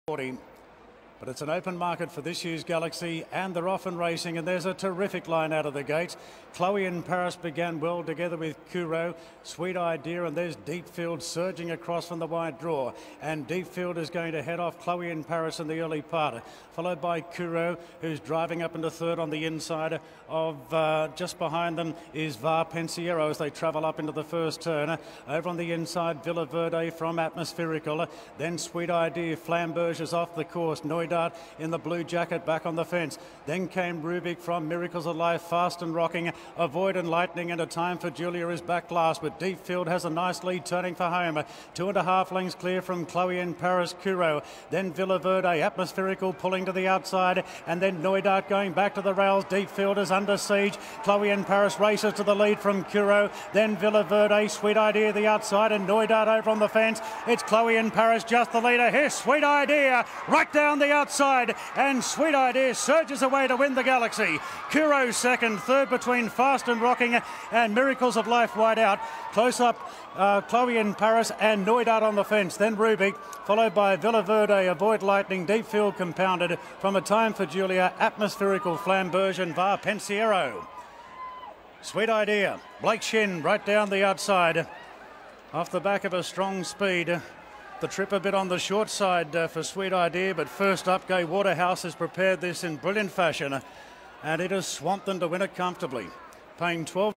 40. But it's an open market for this year's Galaxy, and they're off and racing, and there's a terrific line out of the gates. Chloe in Paris began well together with Kuro, Sweet Idea, and there's Deepfield surging across from the wide draw, and Deepfield is going to head off Chloe in Paris in the early part, followed by Kuro, who's driving up into third on the inside of just behind them is Va Pensiero as they travel up into the first turn. Over on the inside, Villa Verde from Atmospherical, then Sweet Idea, Flamberge is off the course, Noidart in the blue jacket back on the fence. Then came Rubik from Miracles of Life, fast and rocking. Avoid and Lightning, and A Time for Julia is back last, but Deepfield has a nice lead turning for home. 2.5 lengths clear from Chloe in Paris, Kuro. Then Villa Verde, Atmospherical pulling to the outside, and then Noidart going back to the rails. Deepfield is under siege. Chloe in Paris races to the lead from Kuro. Then Villa Verde, Sweet Idea the outside, and Noidart over on the fence. It's Chloe in Paris just the leader. Here's Sweet Idea right down the outside, and Sweet Idea surges away to win the Galaxy. Kuro second, third between Fast and Rocking and Miracles of Life wide out. Close up Chloe in Paris and Noidart on the fence. Then Rubik, followed by Villa Verde, Avoid Lightning, Deepfield compounded from A Time for Julia, Atmospherical, Flamberge and Va Pensiero. Sweet Idea, Blake Shin right down the outside off the back of a strong speed. The trip a bit on the short side for Sweet Idea, but first up, Gay Waterhouse has prepared this in brilliant fashion, and it has swamped them to win it comfortably, paying 12.